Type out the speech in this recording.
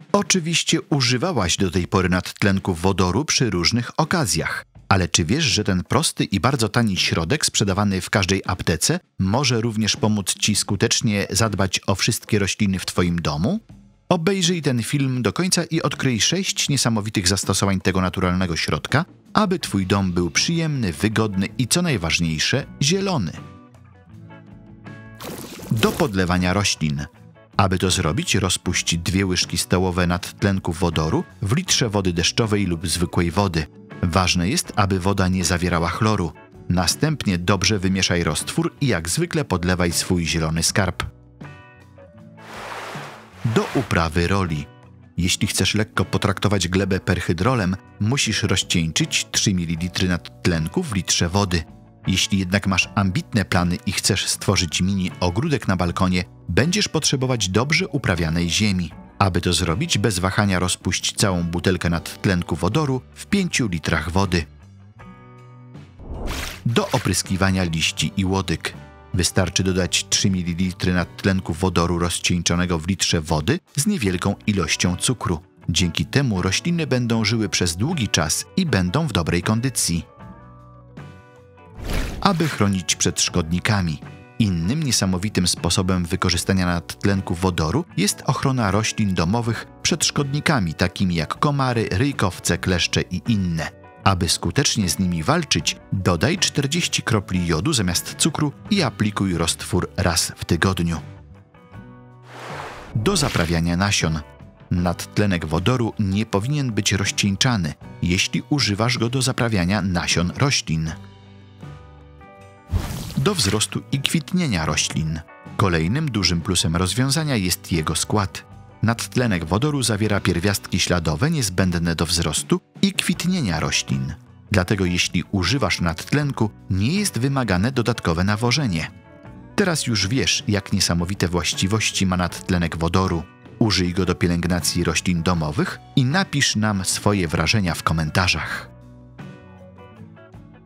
Oczywiście używałaś do tej pory nadtlenków wodoru przy różnych okazjach. Ale czy wiesz, że ten prosty i bardzo tani środek sprzedawany w każdej aptece może również pomóc Ci skutecznie zadbać o wszystkie rośliny w Twoim domu? Obejrzyj ten film do końca i odkryj 6 niesamowitych zastosowań tego naturalnego środka, aby Twój dom był przyjemny, wygodny i co najważniejsze, zielony. Do podlewania roślin. Aby to zrobić, rozpuść 2 łyżki stołowe nadtlenków wodoru w litrze wody deszczowej lub zwykłej wody. Ważne jest, aby woda nie zawierała chloru. Następnie dobrze wymieszaj roztwór i jak zwykle podlewaj swój zielony skarb. Do uprawy roli. Jeśli chcesz lekko potraktować glebę perhydrolem, musisz rozcieńczyć 3 ml nadtlenku w litrze wody. Jeśli jednak masz ambitne plany i chcesz stworzyć mini ogródek na balkonie, będziesz potrzebować dobrze uprawianej ziemi. Aby to zrobić, bez wahania rozpuść całą butelkę nadtlenku wodoru w 5 litrach wody. Do opryskiwania liści i łodyg. Wystarczy dodać 3 ml nadtlenku wodoru rozcieńczonego w litrze wody z niewielką ilością cukru. Dzięki temu rośliny będą żyły przez długi czas i będą w dobrej kondycji. Aby chronić przed szkodnikami. Innym niesamowitym sposobem wykorzystania nadtlenku wodoru jest ochrona roślin domowych przed szkodnikami takimi jak komary, ryjkowce, kleszcze i inne. Aby skutecznie z nimi walczyć, dodaj 40 kropli jodu zamiast cukru i aplikuj roztwór raz w tygodniu. Do zaprawiania nasion. Nadtlenek wodoru nie powinien być rozcieńczany, jeśli używasz go do zaprawiania nasion roślin. Do wzrostu i kwitnienia roślin. Kolejnym dużym plusem rozwiązania jest jego skład. Nadtlenek wodoru zawiera pierwiastki śladowe niezbędne do wzrostu i kwitnienia roślin. Dlatego jeśli używasz nadtlenku, nie jest wymagane dodatkowe nawożenie. Teraz już wiesz, jak niesamowite właściwości ma nadtlenek wodoru. Użyj go do pielęgnacji roślin domowych i napisz nam swoje wrażenia w komentarzach.